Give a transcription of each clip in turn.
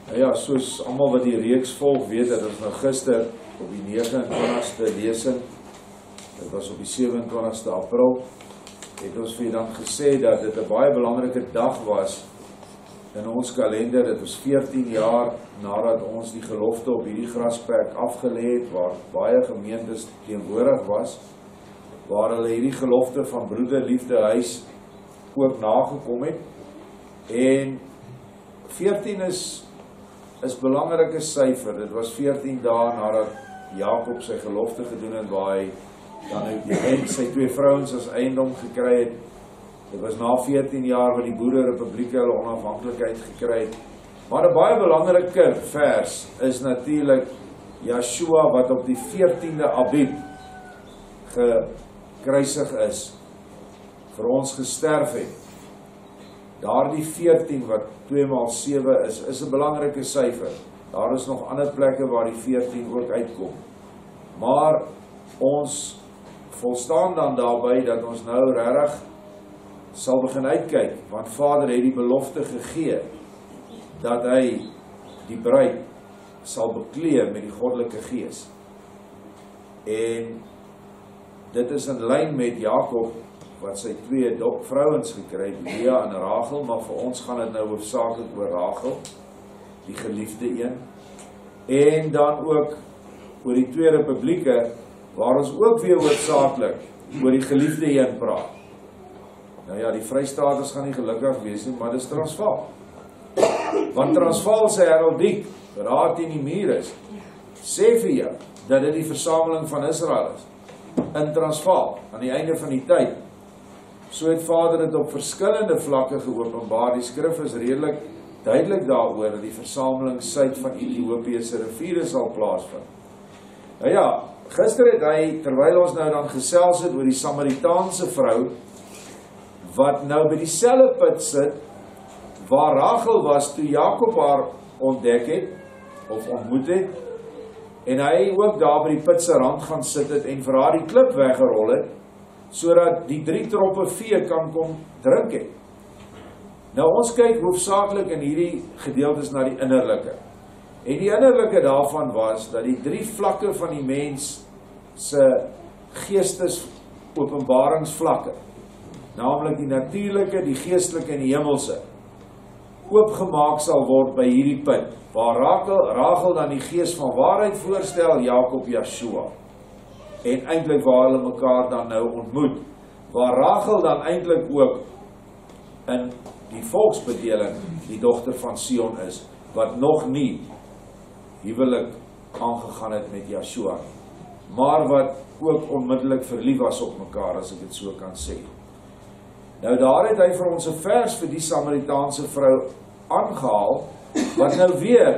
Nou ja, soos almal wat die reeks volg weet, dat ons nou gister op die 29ste lesing, dit was op die 27ste April, het ons vir dan gesê dat dit 'n baie belangrike dag was in ons kalender. Dit was 14 jaar nadat ons die gelofte op hierdie grasperk afgelê het, waar baie gemeentes teenwoordig was, waar hulle hierdie gelofte van broederliefde huis ook nagekom het. En 14 is belangrike syfer. Dit was 14 dae nadat Jakob sy gelofte gedoen het, waar hy dan uit sy 2 vrouens as eiendom gekry het. Dit was na 14 jaar wat die Boererepublieke hulle onafhanklikheid gekry het. Maar 'n baie belangrike vers is natuurlik Joshua wat op die 14de Abib gekruisig is, vir ons gesterf het. Daardie 14 wat 2 maal 7 is 'n belangrike syfer. Daar is nog ander plekke waar die 14 ook uitkom. Maar ons volstaan dan daarby dat ons nou regtig sal begin uitkyk, want Vader het die belofte gegee dat hy die bruid sal beklee met die goddelike gees. En dit is in lyn met Jakob wat sy 2 vrouens gekry het, Lea en Rachel, maar vir ons gaan dit nou hoofsaaklik oor Rachel, die geliefde een, en dan ook oor die 2 republieke, waar ons ook weer hoofsaaklik oor die geliefde een praat. Nou ja, die Vrystaaters gaan nie gelukkig wees nie, maar dit is Transvaal. Want Transvaal se heraldiek, raad teen die muur is, sê vir jou, dat dit die versameling van Israel is, in Transvaal, aan die einde van die tyd. So het Vader dit op verskillende vlakke geopenbaar. Die skrif is redelik duidelik daaroor dat die versameling suid van Ethiopië se riviere sal plaasvind. Nou ja, gister het hy, terwyl ons nou dan gesels het oor die Samaritaanse vrou, wat nou by dieselfde put sit, waar Rachel was toe Jakob haar ontdek het, of ontmoet het, en hy ook daar by die put se rand gaan sit het, en vir haar die klip weggerol het, sodat die 3 troppe vee kan kom drink het. Nou ons kyk hoofsaaklik in hierdie gedeeltes na die innerlike. En die innerlike daarvan was, dat die 3 vlakke van die mens se geestes openbaringsvlakke, naamlik die natuurlike, die geestelike en die hemelse, oopgemaak sal word by hierdie punt, waar Rachel dan die gees van waarheid voorstel, Jakob Joshua. En eintlik waar hulle mekaar dan nou ontmoet, waar Rachel dan eintlik ook in die volksbedeling die dogter van Sion is, wat nog nie huwelik aangegaan het met Joshua, maar wat ook onmiddellik verlief was op mekaar, as ek dit so kan sê. Nou daar het hy vir ons 'n vers vir die Samaritaanse vrou aangehaal, wat nou weer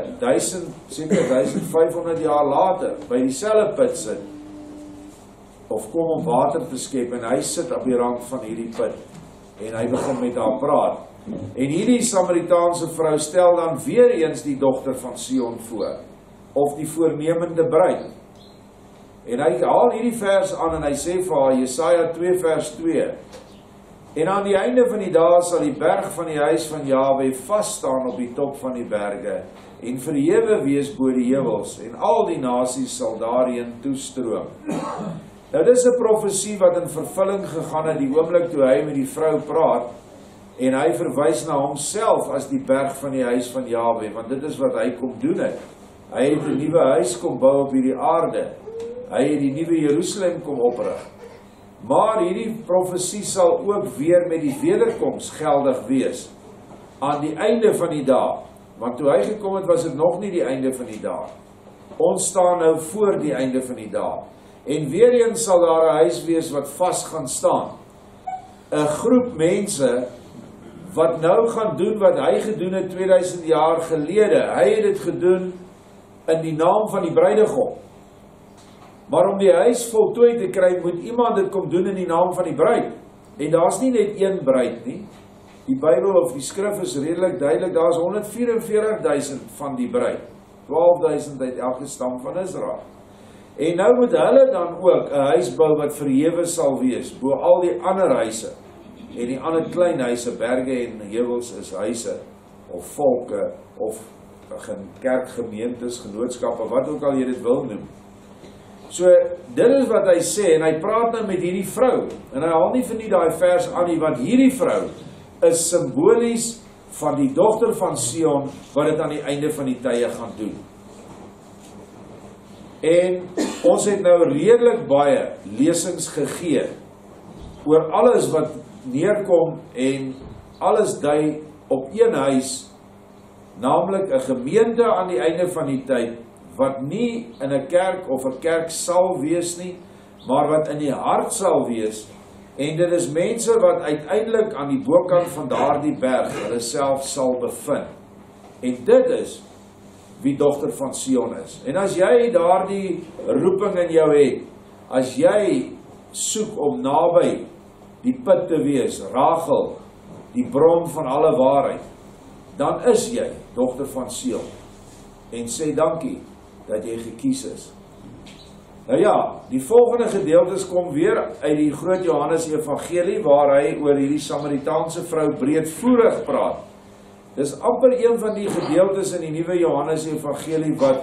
1500 jaar later by dieselfde put sit, of kom om water te skep, en hy sit op die rand van hierdie put, en hy begin met haar praat. En hierdie Samaritaanse vrou stel dan weer eens die dogter van Sion voor, of die voornemende bruid. En hy haal hierdie vers aan, en hy sê vir haar, Jesaja 2 vers 2, en aan die einde van die dae sal die berg van die huis van Jahwe vasstaan op die top van die berge, en verhewe wees bo die heuwels, en al die nasies sal daarheen toestroom. Nou dis 'n profesie wat in vervulling gegaan het die oomblik toe hy met die vrou praat, en hy verwys na homself as die berg van die huis van Jahwe, want dit is wat hy kom doen het. Hy het 'n nuwe huis kom bou op hierdie aarde. Hy het die nuwe Jerusalem kom oprig. Maar hierdie profesie sal ook weer met die wederkoms geldig wees, aan die einde van die dae. Want toe hy gekom het, was dit nog nie die einde van die dae. Ons staan nou voor die einde van die dae. En weer eens sal daar 'n huis wees wat vas gaan staan. 'n Groep mense wat nou gaan doen wat hy gedoen het 2000 jaar gelede. Hy het dit gedoen in die naam van die bruidegom. Maar om die huis voltooi te kry, moet iemand dit kom doen in die naam van die bruid. En daar's nie net een bruid nie. Die Bybel of die skrif is redelik duidelik, daar's 144.000 van die bruid. 12.000 uit elke stam van Israel. En nou moet hulle dan ook 'n huis bou wat verhewe sal wees, bo al die ander huise. En die ander klein huise, berge en heuwels is huise, of volke, of kerkgemeentes, genootskappe, wat ook al jy dit wil noem. So, dit is wat hy sê, en hy praat nou met hierdie vrou, en hy haal nie vir nie daai vers aan nie, want hierdie vrou is simbolies van die dogter van Sion, wat dit aan die einde van die tye gaan doen. En ons het nou redelik baie lesings gegee, oor alles wat neerkom, en alles dui op een huis, naamlik 'n gemeente aan die einde van die tyd, wat nie in 'n kerk of 'n kerk sal wees nie, maar wat in die hart sal wees, en dit is mense wat uiteindelik aan die bokant van daardie berg hulle self sal bevind. En dit is wie dogter van Sion is. En as jy daardie roeping in jou het, as jy soek om naby die put te wees, Rachel, die bron van alle waarheid, dan is jy dogter van Sion. En sê dankie dat jy gekies is. Nou ja, die volgende gedeeltes kom weer uit die groot Johannes Evangelie, waar hy oor hierdie Samaritaanse vrou breedvoerig praat. Dis amper een van die gedeeltes in die nuwe Johannes Evangelie wat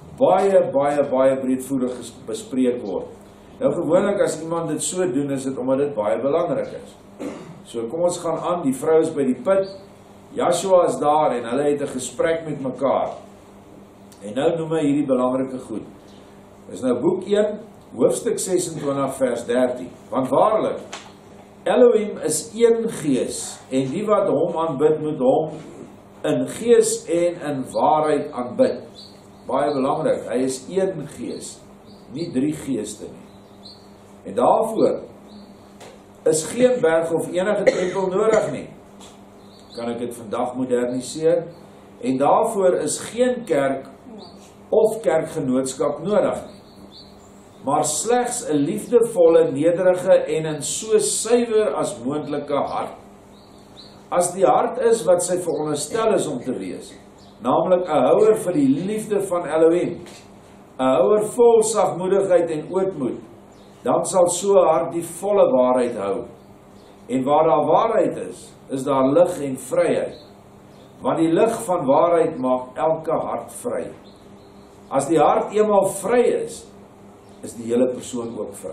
baie breedvoerig bespreek word. Nou gewoonlik as iemand dit so doen, is dit omdat dit baie belangrik is. So kom ons gaan aan, die vrou is by die put, Joshua is daar en hulle het 'n gesprek met mekaar. En nou noem hy hierdie belangrike goed. Dis nou boek 1, hoofstuk 26 vers 13. Want waarlik, Elohim is een gees, en die wat hom aanbid moet hom in gees en in waarheid aanbid. Baie belangrik, hy is een gees, nie 3 geeste nie. En daarvoor is geen berg of enige tempel nodig nie. Kan ek dit vandag moderniseer? En daarvoor is geen kerk of kerkgenootskap nodig nie. Maar slegs 'n liefdevolle, nederige en in so suiwer as moontlike hart. As die hart is wat sy veronderstel is om te wees, naamlik 'n houer vir die liefde van Elohim, 'n houer vol sagmoedigheid en ootmoed, dan sal so 'n hart die volle waarheid hou. En waar daar waarheid is daar lig en vryheid. Want die lig van waarheid maak elke hart vry. As die hart eenmaal vry is die hele persoon ook vry.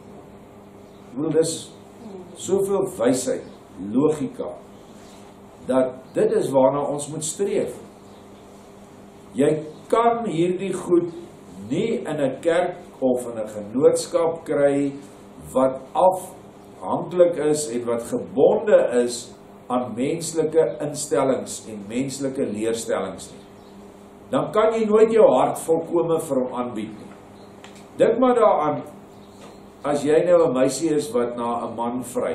Ek bedoel, dis soveel wysheid, logika, dat dit is waarna ons moet streef. Jy kan hierdie goed nie in 'n kerk of in 'n genootskap kry wat afhanklik is en wat gebonde is aan menslike instellings en menslike leerstellings nie. Dan kan jy nooit jou hart volkome vir hom aanbied nie. Dink maar daaraan, as jy nou 'n meisie is wat na 'n man vry.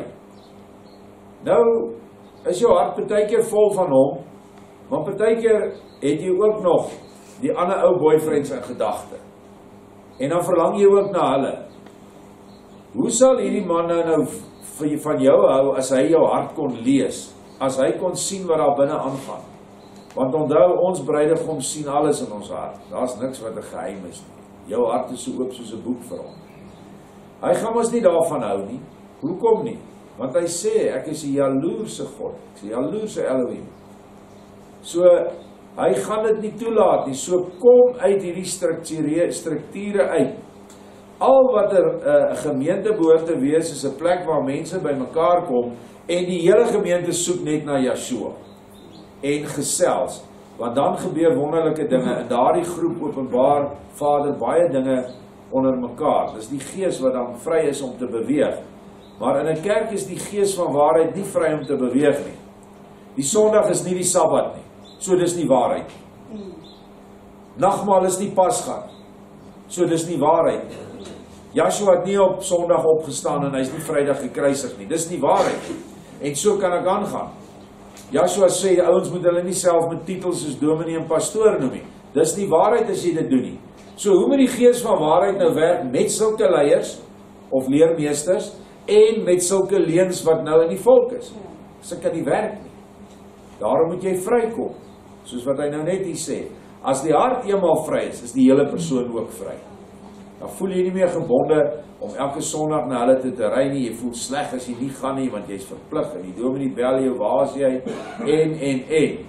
Nou is jou hart partykeer vol van hom, maar partykeer het jy ook nog die ander ou boyfriends in gedagte. En dan verlang jy ook na hulle. Hoe sal hierdie man nou van jou hou as hy jou hart kon lees, as hy kon sien wat daar binne aangaan? Want onthou, ons bruidegom sien alles in ons hart. Daar's niks wat 'n geheim is nie. Jou hart is so oop soos 'n boek vir hom. Hy gaan ons nie daarvan hou nie. Hoekom nie? Want hy sê, ek is 'n jaloerse God, ek is 'n jaloerse Elohim. So, hy gaan dit nie toelaat nie. So kom uit hierdie strukture uit. Al wat 'n gemeente behoort te wees, is 'n plek waar mense by mekaar kom, en die hele gemeente soek net na Yeshua. En gesels, want dan gebeur wonderlike dinge. In daardie groep openbaar Vader baie dinge onder mekaar. Dis die gees wat dan vry is om te beweeg. Maar in 'n kerk is die gees van waarheid nie vry om te beweeg nie. Die Sondag is nie die Sabbat nie. So dis nie waarheid nie. Nagmaal is nie Pasga. So dis nie waarheid nie. Joshua het nie op Sondag opgestaan en hy is nie Vrydag gekruisig nie. Dis nie waarheid nie. En so kan ek aangaan. Joshua sê, ouens moet hulle nie self met titels soos dominee en pastoor noem nie. Dis nie waarheid as jy dit doen nie. So hoe moet die gees van waarheid nou werk met sulke leiers of leermeesters en met sulke leuns wat nou in die volk is? So kan die werk nie. Daarom moet jy vrykom, soos wat hy nou net hier sê. As die hart eenmaal vry is die hele persoon ook vry. Dan voel jy nie meer gebonde om elke Sondag na hulle te ry nie. Jy voel sleg as jy nie gaan nie, want jy's verplig en die dominee bel jou, waar is jy? En.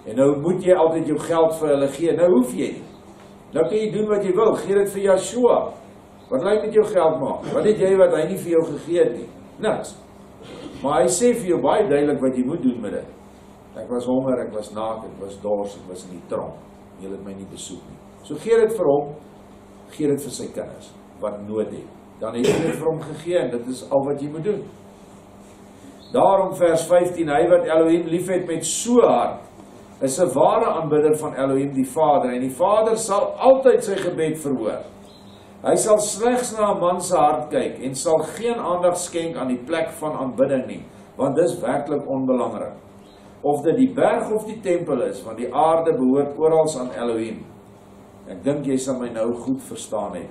En nou moet jy altyd jou geld vir hulle gee, nou hoef jy nie. Nou kan jy doen wat jy wil, gee dit vir Joshua. Wat wil hy met jou geld maak? Wat het jy wat hy nie vir jou gegee het nie? Niks. Maar hy sê vir jou baie duidelik wat jy moet doen met dit. Ek was honger, ek was naak, ek was dors, ek was in die tronk. Jy het my nie besoek nie. So gee dit vir hom, gee dit vir sy kinders, wat nood het. Dan het jy dit vir hom gegee en dit is al wat jy moet doen. Daarom vers 15, hy wat Elohim lief het met so hart, is 'n ware aanbidder van Elohim die Vader, en die Vader sal altyd sy gebed verhoor. Hy sal slegs na 'n man se hart kyk, en sal geen aandag skenk aan die plek van aanbidding nie, want dis werklik onbelangrik. Of dit die berg of die tempel is, want die aarde behoort oral aan Elohim. Ek dink jy sal my nou goed verstaan het.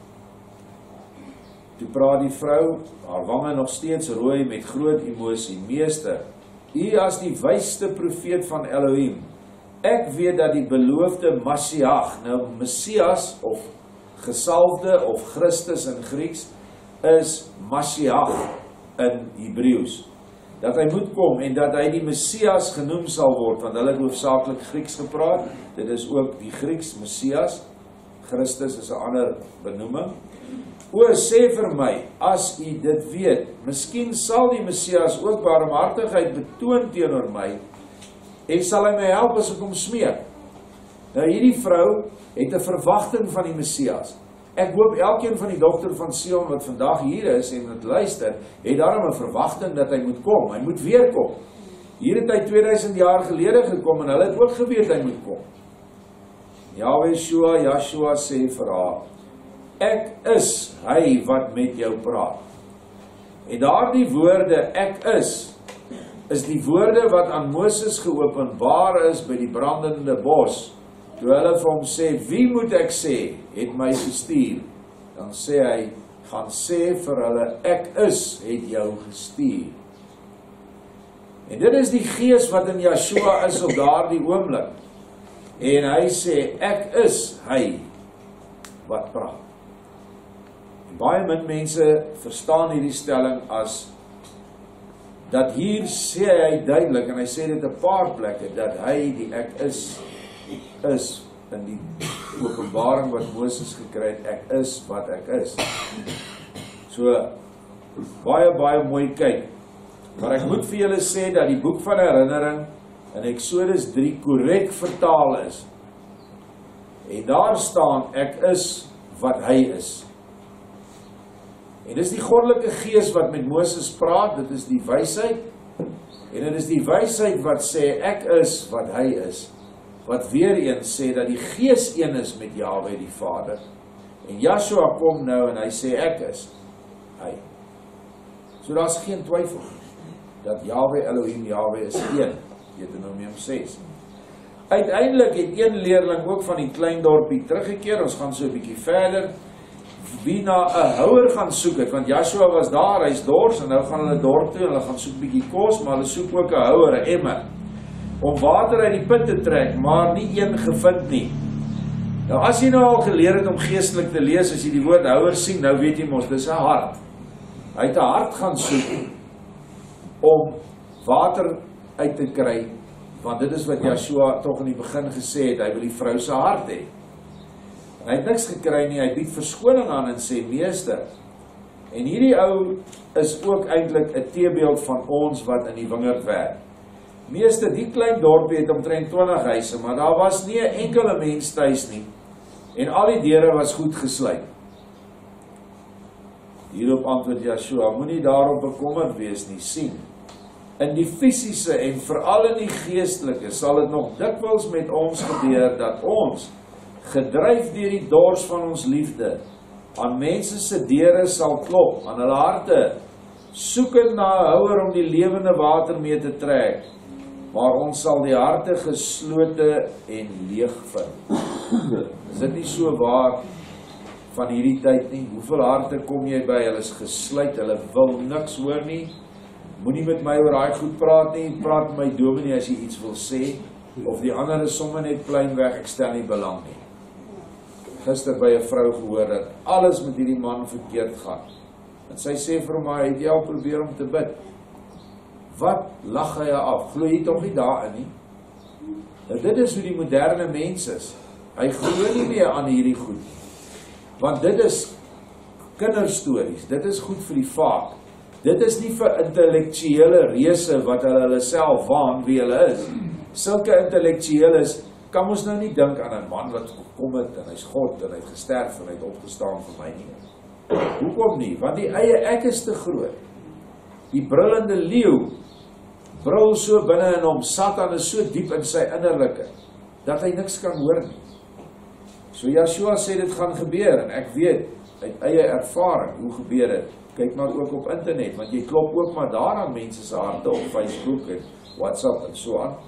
Toe praat die vrou, haar wange nog steeds rooi met groot emosie. Meester, u as die wysste profeet van Elohim, ek weet dat die beloofde Messias, nou Messias of gesalfde of Christus in Grieks, is Messias in Hebreëus. Dat hy moet kom en dat hy die Messias genoem sal word, want hulle het hoofsaaklik Grieks gepraat, dit is ook die Grieks Messias, Christus is 'n ander benoeming. O, sê vir my, as u dit weet, miskien sal die Messias ook barmhartigheid betoon teenoor my, en sal hy my help as ek hom smeek. Nou hierdie vrou het 'n verwagting van die Messias. Ek hoop elkeen van die dogter van Sion wat vandag hier is en wat luister, het daarom 'n verwagting dat hy moet kom, hy moet weer kom. Hier het hy 2000 jaar gelede gekom en hulle het ook geweet hy moet kom. Joshua sê vir haar, ek is hy wat met jou praat. En daardie woorde, ek is die woorde wat aan Moses geopenbaar is by die brandende bos. Toe hulle vir hom sê, wie moet ek sê, het my gestuur. Dan sê hy, gaan sê vir hulle, ek het jou gestuur. En dit is die gees wat in Joshua is op daardie oomblik. En hy sê, ek is hy wat praat. En baie min mense verstaan hierdie stelling as, dat hier sê hy duidelik, en hy sê dit 'n paar plekke, dat hy die ek is in die openbaring wat Moses gekry het, ek is wat ek is. So, baie mooi kyk. Maar ek moet vir julle sê dat die boek van herinnering in Exodus 3 korrek vertaal is. En daar staan, ek is wat hy is. En dit is die goddelike gees wat met Moses praat, dit is die wysheid. En dit is die wysheid wat sê, ek is wat hy is. Wat weer eens sê dat die gees een is met Jahwe die Vader. En Joshua kom nou en hy sê, ek is hy. So daar is geen twyfel dat Jahwe Elohim, Jahwe is een. Deuteronomium 6. Uiteindelik het een leerling ook van die klein dorpie teruggekeer, ons gaan so 'n bietjie verder, wie na 'n houer gaan soek het, want Joshua was daar, hy's dors, en nou gaan hulle dorp toe, en hulle gaan soek bietjie kos, maar hulle soek ook 'n houer, 'n emmer, om water uit die put te trek, maar nie een gevind nie. Nou as jy nou al geleer het om geestelik te lees, as jy die woord houer sien, nou weet jy mos, dis 'n hart. Hy het 'n hart gaan soek, om water uit te kry, want dit is wat Joshua toch in die begin gesê het, hy wil die vrou se hart hê. En hy het niks gekry nie, hy bied verskoning aan en sê, meester, en hierdie ou is ook eintlik 'n teebeeld van ons wat in die wingerd werk. Meester, die klein dorpie het omtrent 20 huise, maar daar was nie 'n enkele mens tuis nie, en al die deure was goed gesluit. Hierop antwoord Joshua, moenie daarop bekommerd wees nie, sien. In die fisiese en veral in die geestelike sal dit nog dikwels met ons gebeur dat ons, gedryf deur die dors van ons liefde, aan mense se deure sal klop, aan hulle harte, soekend na 'n houer om die lewende water mee te trek, maar ons sal die harte geslote en leeg vind. Is dit nie so waar van hierdie tyd nie? Hoeveel harte kom jy by, hulle is gesluit, hulle wil niks hoor nie, moenie met my oor daai goed praat nie, praat met my dominee as jy iets wil sê, of die ander is sommer net plein weg, ek stel nie belang nie. Gister by 'n vrou gehoor dat alles met hierdie man verkeerd gaan. En sy sê vir my, het jy al probeer om te bid? Wat lag hy af? Glo jy tog nie daarin nie? Nou, dit is hoe die moderne mens is. Hy glo nie meer aan hierdie goed. Want dit is kinderstories, dit is goed vir die vaak. Dit is nie vir intellektuele reëse wat hulle self waan wie hulle is. Sulke intellektueles kan ons nou nie dink aan 'n man wat gekom het en hy's God en hy het gesterf en hy het opgestaan vir my nie. Hoekom nie? Want die eie ek is te groot. Die brullende leeu brul so binne in hom, Satan is so diep in sy innerlike dat hy niks kan hoor nie. So Joshua sê dit gaan gebeur en ek weet uit eie ervaring hoe gebeur dit. Kyk maar ook op internet, want jy klop ook maar daar aan mense se harte op Facebook en WhatsApp en so aan.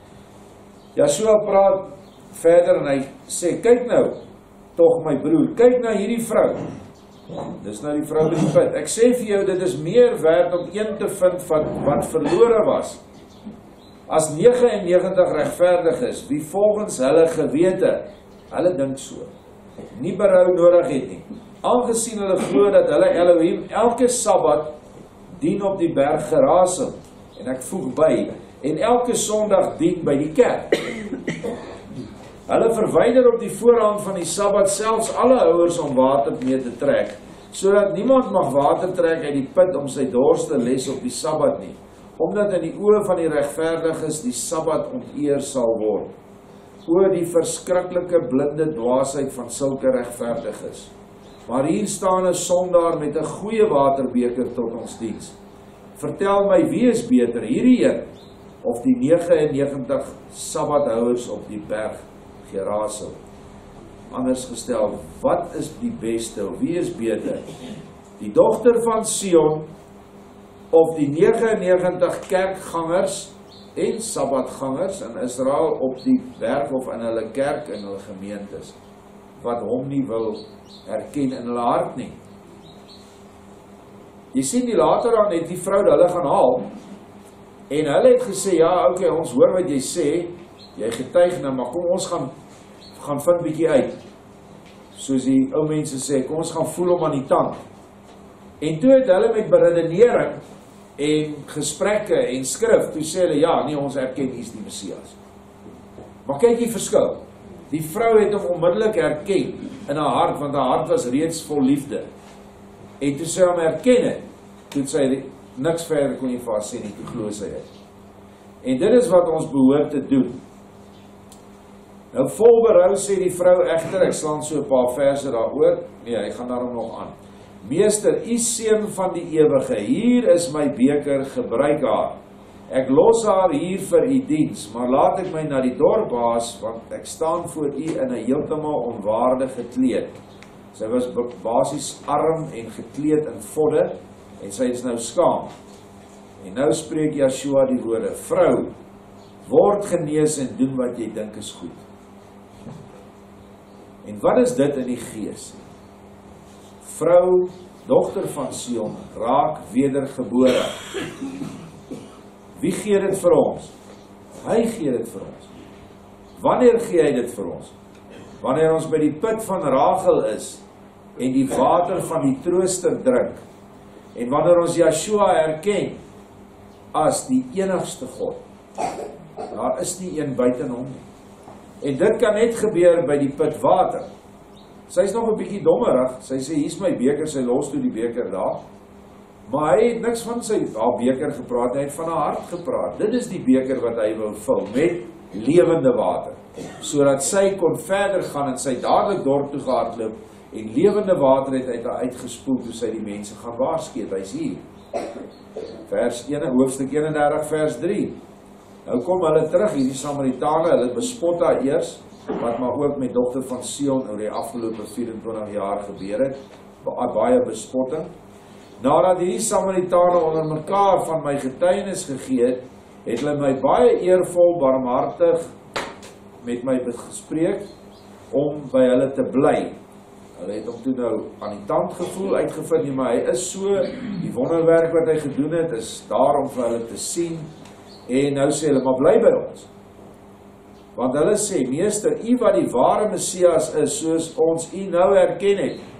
Joshua praat verder en hy sê, kyk nou, tog my broer, kyk na hierdie vrou. Dis nou die vrou by die put. Ek sê vir jou, dit is meer werd om een te vind wat verlore was, as 99 regverdig is, wie volgens hulle gewete, hulle dink so, nie berou nodig het nie. Aangesien hulle glo dat hulle Elohim elke Sabbat dien op die berg Gerasim, en ek voeg by, en elke Sondag dien by die kerk. Hulle verwyder op die voorhand van die Sabbat selfs alle houers om water mee te trek, sodat niemand mag water trek uit die put om sy dors te les op die Sabbat nie, omdat in die oë van die regverdiges die Sabbat onteer sal word. O die verskriklike blinde dwaasheid van sulke regverdiges. Maar hier staan 'n sondaar met 'n goeie waterbeker tot ons diens. Vertel my, wie is beter, hierdie een of die 99 Sabbathouers op die berg Gerasim? Anders gestel, wat is die beste, wie is beter? Die dogter van Sion of die 99 kerkgangers en Sabbatgangers in Israel op die berg of in hulle kerk en hulle gemeentes, wat hom nie wil herken in hulle hart nie. Jy sien die later aan het die vrou hulle gaan haal en hulle het gesê, ja ok, ons hoor wat jy sê, jy getuig nou, maar kom ons gaan vind bietjie uit, soos die ou mense sê, kom ons gaan voel om aan die tand. En toe het hulle met beredenering en gesprekke en skrif, toe sê hulle, ja, nee, ons erken, hy is die Messias. Maar kyk die verskil, die vrou het hom onmiddellik herken in haar hart, want haar hart was reeds vol liefde. En toe sy hom herken het, toe sy niks verder kon jy vir haar sê nie, toe glo sy het. En dit is wat ons behoort te doen. Nou vol berou sê die vrou egter, ek slaan so 'n paar verse daaroor, nee, hy gaan daarom nog aan. Meester, u seun van die ewige, hier is my beker, gebruik haar. Ek los haar hier vir u diens, maar laat ek my na die dorp haas, want ek staan voor u in 'n heeltemal onwaardige kleed. Sy was basies arm en gekleed in vodde, en sy is nou skaam. En nou spreek Joshua die woorde, vrou, word genees en doen wat jy dink is goed. En wat is dit in die gees? Vrou, dogter van Sion, raak wedergebore. Wie gee dit vir ons? Hy gee dit vir ons. Wanneer gee hy dit vir ons? Wanneer ons by die put van Rachel is en die water van die trooster drink, en wanneer ons Joshua herken as die enigste God. Daar is nie een buiten hom nie. En dit kan net gebeur by die put water. Sy is nog 'n bietjie dommerig, sy sê, hier is my beker, sy los toe die beker daar. Maar hy het niks van haar beker gepraat, hy het van haar hart gepraat. Dit is die beker wat hy wil vul, met lewende water. Sodat sy kon verder gaan en sy dadelik dorp toe gehardloop, en lewende water het uit haar uitgespoel, toe sy die mense gaan waarsku, hy is hier. Hoofstuk 31 vers 3. Nou kom hulle terug, hierdie Samaritane, hulle bespot haar eers, wat maar ook met dogter van Sion oor die afgelope 24 jaar gebeur het, baie bespotting. Nadat hierdie Samaritane onder mekaar van my getuienis gegee het, het hulle my baie eervol, barmhartig met my gespreek, om by hulle te bly. Hulle het hom toe nou aan die tand gevoel, uitgevind, maar hy is so, die wonderwerk wat hy gedoen het, is daar om vir hulle te sien, en nou sê hulle, maar bly by ons. Want hulle sê, meester, u wat die ware Messias is, soos ons u nou herken het,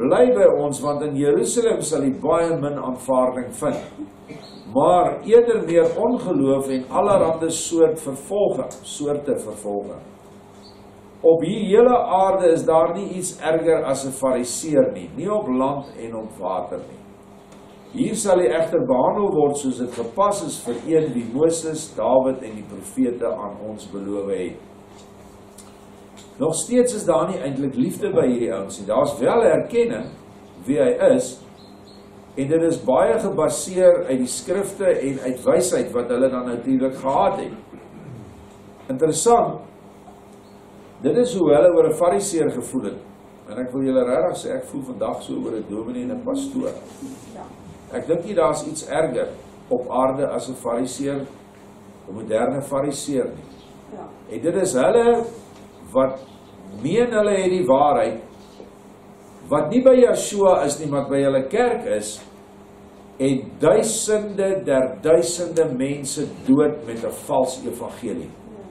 bly by ons, want in Jerusalem sal jy baie min aanvaarding vind. Maar eerder meer ongeloof en allerhande soorte vervolging. Op die hele aarde is daar nie iets erger as 'n fariseer nie op land en op water nie. Hier sal hy egter behandel word soos dit gepas is vir een wie Moses, Dawid en die profete aan ons beloof het. Nog steeds is daar nie eintlik liefde by hierdie ouens nie. Daar's wel erkenning wie hy is, en dit is baie gebaseer uit die skrifte en uit wysheid wat hulle dan natuurlik gehad het. Interessant, dit is hoe hulle oor 'n fariseer gevoel het. En ek wil julle regtig sê, ek voel vandag so oor 'n dominee en 'n pastoor. Ek dink nie daar's iets erger op aarde as 'n fariseer, 'n moderne fariseer nie. En dit is hulle wat meen hulle het die waarheid, wat nie by Yeshua is nie, maar by hulle kerk is, en duisende der duisende mense dood met 'n vals evangelie.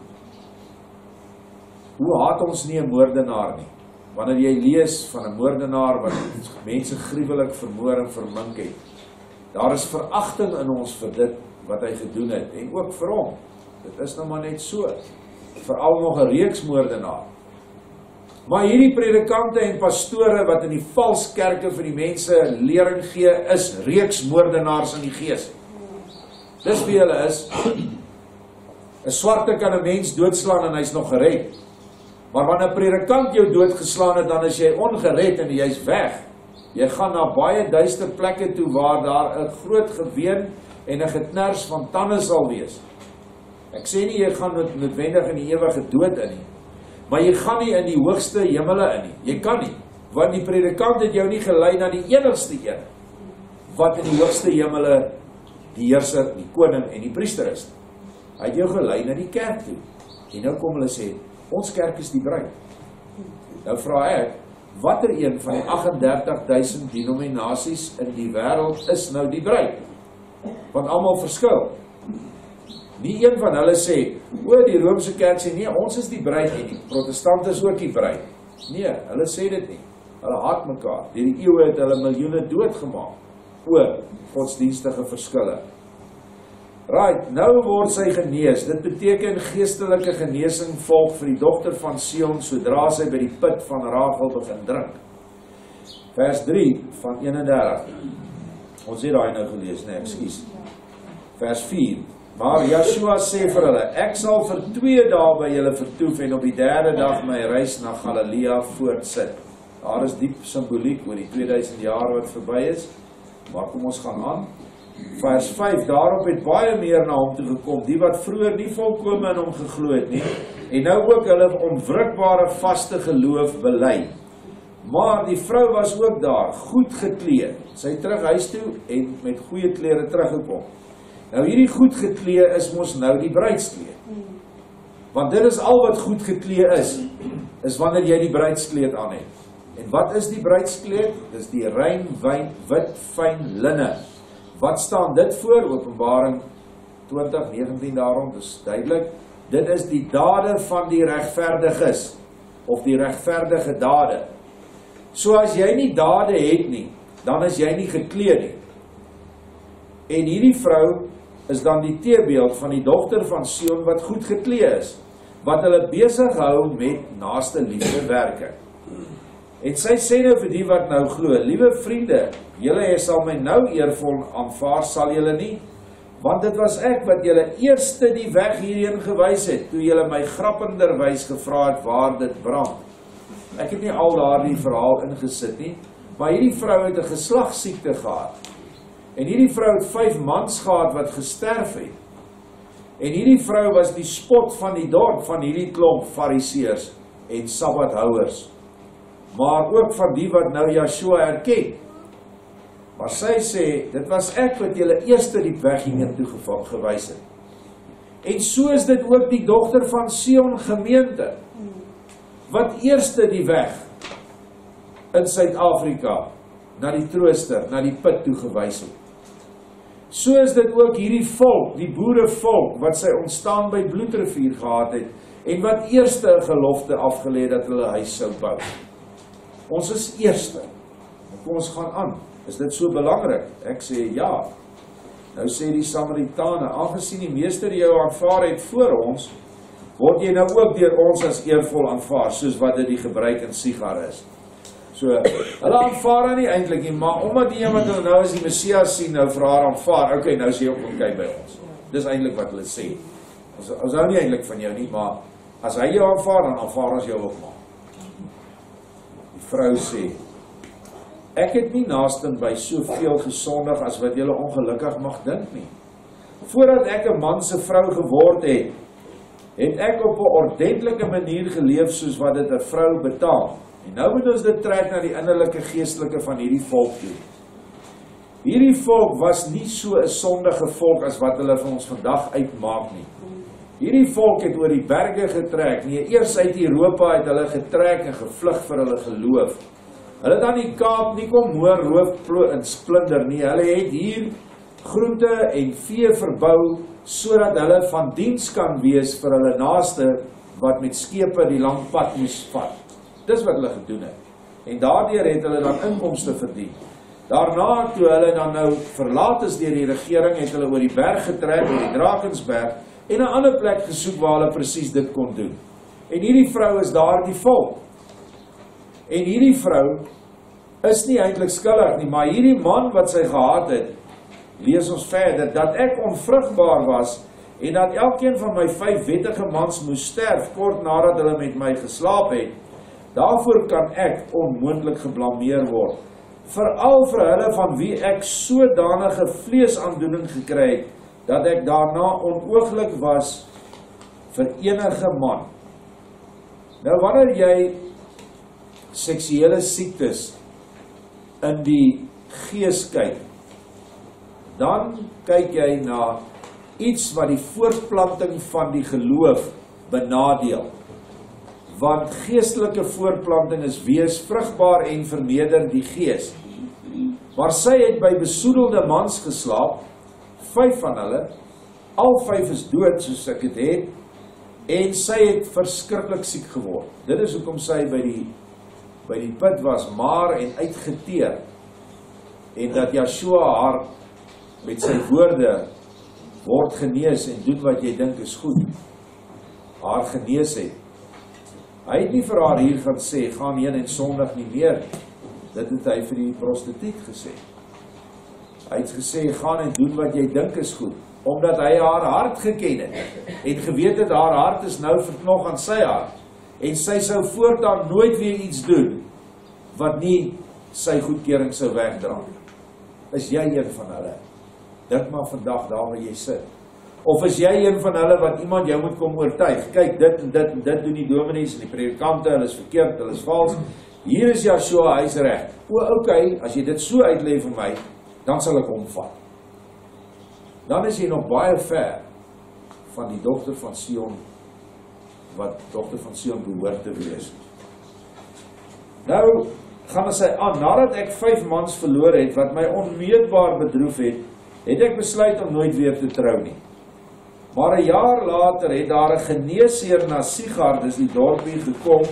Hoe haat ons nie 'n moordenaar nie? Wanneer jy lees van 'n moordenaar wat mense gruwelik vermoor en vermink het, daar is veragting in ons vir dit wat hy gedoen het, en ook vir hom. Dit is nou maar net so. Veral nog 'n reeksmoordenaar. Maar hierdie predikante en pastore wat in die vals kerke vir die mense lering gee, is reeksmoordenaars in die gees. Dis wie hulle is. 'n Swarte kan 'n mens doodslaan en hy's nog gered. Maar wanneer 'n predikant jou doodgeslaan het, dan is jy ongered en jy's weg. Jy gaan na baie duister plekke toe waar daar 'n groot geween en 'n geknars van tande sal wees. Ek sê nie jy gaan noodwendig in die ewige dood in nie, maar jy gaan nie in die hoogste hemele in nie. Jy kan nie, want die predikant het jou nie gelei na die enigste een wat in die hoogste hemele die heerser, die koning en die priester is. Hy het jou gelei na die kerk toe. En nou kom hulle sê, ons kerk is die bruid. Nou vra ek, watter een van die 38.000 denominasies in die wêreld is nou die bruid? Want almal verskil. Nie een van hulle sê, die Romeinse kerk sê, nee, ons is die bruid en die protestante is ook die bruid. Nee, hulle sê dit nie. Hulle haat mekaar. Deur die eeue het hulle miljoene doodgemaak oor godsdienstige verskille. Right, nou word sy genees. Dit beteken geestelike genesing volg vir die dogter van Sion sodra sy by die put van Rachel begin drink. Vers 3 van 31. Ons het daai nou gelees, nee, ekskuus. Vers 4. Maar Yeshua sê vir hulle, ek sal vir 2 dae by julle vertoef en op die 3de dag my reis na Galilea voortsit. Daar is diep simboliek oor die 2000 jaar wat verby is, maar kom ons gaan aan. Vers 5, daarop het baie meer na hom toe gekom, die wat vroeër nie volkome in hom geglo het nie, en nou ook hulle onwrikbare vaste geloof bely. Maar die vrou was ook daar, goed geklee. Sy het terug huis toe en met goeie klere teruggekom. Nou hierdie goed geklee is mos nou die bruidskleed. Want dit is al wat goed geklee is wanneer jy die bruidskleed aan het. En wat is die bruidskleed? Dis die rein, wit, fyn linne. Wat staan dit voor? Openbaring 20:19 daarom, dis duidelik. Dit is die dade van die regverdiges, of die regverdige dade. So as jy nie dade het nie, dan is jy nie geklee nie. En hierdie vrou is dan die teebeeld van die dogter van Sion wat goed geklee is, wat hulle besig hou met naaste liefde werke. En sy sê nou vir die wat nou glo, liewe vriende, julle sal my nou eervol aanvaar, sal julle nie? Want dit was ek wat julle eerste die weg hierheen gewys het, toe julle my grappenderwys gevra het waar dit brand. Ek het nie al daardie verhaal ingesit nie, maar hierdie vrou het 'n geslagsiekte gehad. En hierdie vrou het 5 mans gehad wat gesterf het. En hierdie vrou was die spot van die dorp van hierdie klomp fariseërs en sabbathouers. Maar ook van die wat nou Yeshua erken. Maar sy sê, dit was ek wat julle eerste die weg hierheen toe gewys het. En so is dit ook die dogter van Sion gemeente, wat eerste die weg in Suid-Afrika na die trooster, na die put toe gewys het. So is dit ook hierdie volk, die boerevolk, wat sy ontstaan by Bloedrivier gehad het, en wat eerste 'n gelofte afgelê dat hulle huis sou bou. Ons is eerste. Kom ons gaan aan. Is dit so belangrik? Ek sê ja. Nou sê die Samaritane, aangesien die meester jou aanvaar het voor ons, word jy nou ook deur ons as eervol aanvaar, soos wat dit die gebruik in Sigar is. So, hulle aanvaar nie eintlik nie, maar omdat die iemand nou as die Messias sien, nou vir haar aanvaar, okay, nou sê jy ook kyk by ons. Dis eintlik wat hulle sê. Ons hou nie eintlik van jou nie, maar as hy jou aanvaar, dan aanvaar ons jou ook maar. Die vrou sê, ek het nie naaste by soveel gesondig as wat julle ongelukkig mag dink nie. Voordat ek 'n man se vrou geword het ek op 'n ordentlike manier geleef soos wat dit 'n vrou betaal. En nou moet ons dit trek na die innerlike geestelike van hierdie volk toe. Hierdie volk was nie so 'n sondige volk as wat hulle vir ons vandag uitmaak nie. Hierdie volk het oor die berge getrek, nie eers uit Europa het hulle getrek en gevlug vir hulle geloof. Hulle het aan die Kaap nie kom moer, roof en splunder nie. Hulle het hier groente en vee verbou, sodat hulle van diens kan wees vir hulle naaste, wat met skepe die lang pad moes vat. Dis wat hulle gedoen het. En daardeur het hulle dan inkomste verdien. Daarna, toe hulle dan nou verlaat is deur die regering, het hulle oor die berg getrek, oor die Drakensberg, en 'n ander plek gesoek waar hulle presies dit kon doen. En hierdie vrou is daar die volk. En hierdie vrou is nie eintlik skuldig nie, maar hierdie man wat sy gehad het, lees ons verder, dat ek onvrugbaar was, en dat elkeen van my 5 wettige mans moes sterf, kort nadat hulle met my geslaap het, daarvoor kan ek onmoontlik geblameer word. Veral vir hulle van wie ek sodanige vleesaandoening gekry het, dat ek daarna onooglik was vir enige man. Nou wanneer jy seksuele siektes in die gees kyk, dan kyk jy na iets wat die voortplanting van die geloof benadeel. Want geestelike voortplanting is wees vrugbaar en verneder die gees. Maar sy het by besoedelde mans geslaap, 5 van hulle, al 5 is dood soos ek het het, en sy het verskriklik siek geword. Dit is hoekom sy by die put was, maar en uitgeteer, en dat Yeshua haar met sy woorde word genees en doen wat jy dink is goed, haar genees het. Hy het nie vir haar hier gaan sê, gaan heen en sondig nie meer. Dit het hy vir die prostituut gesê. Hy het gesê, gaan en doen wat jy dink is goed, omdat hy haar hart geken het, en geweet het, haar hart is nou verknog aan sy hart, en sy sou voortaan nooit weer iets doen, wat nie sy goedkeuring sou wegdra. Is jy een van hulle? Dink maar vandag daar waar jy sit. Of is jy een van hulle wat iemand jou moet kom oortuig? Kyk, dit en dit en dit doen die dominees en die predikante, hulle is verkeerd, hulle is vals. Hier is Yeshua, hy is reg. Okay, as jy dit so uitlê vir my, dan sal ek omvat. Dan is jy nog baie ver van die dogter van Sion, wat dogter van Sion behoort te wees. Nou gaan sy aan, nadat ek 5 mans verloor het, wat my onmeetbaar bedroef het ek besluit om nooit weer te trou nie. Maar 'n jaar later het daar 'n geneesheer na Sigar, dis die dorpie, gekom.